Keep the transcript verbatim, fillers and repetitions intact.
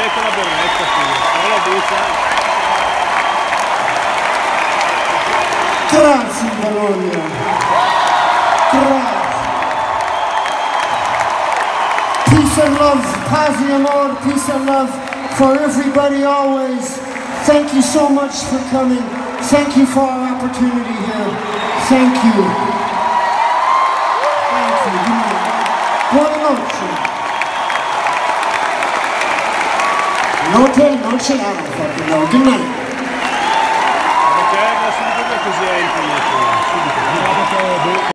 con la berretta, non la buccia. Grazie Bologna, grazie. Peace and love, paz y amor, peace and love for everybody always. Thank you so much for coming. Thank you for our opportunity here. Thank you. Thank you. Buonanotte. Notte, noce, I don't fucking know. Good night. Perché subito così è il